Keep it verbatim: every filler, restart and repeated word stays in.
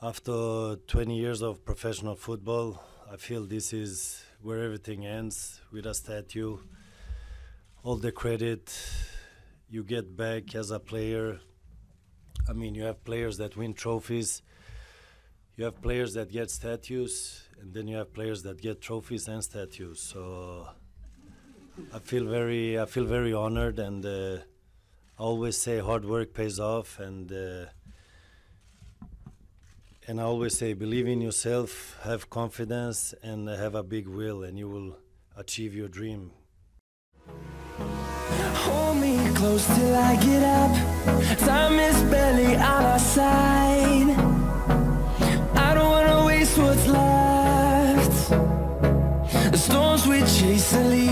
After twenty years of professional football, I feel this is where everything ends, with a statue. All the credit you get back as a player. I mean, you have players that win trophies, you have players that get statues, and then you have players that get trophies and statues. So I feel very, I feel very honored, and uh, I always say hard work pays off, and uh, and I always say believe in yourself, have confidence, and have a big will, and you will achieve your dream. Hold me close till I get up. Time is barely on our side. I don't wanna waste what's left. The storms we chase are leaving.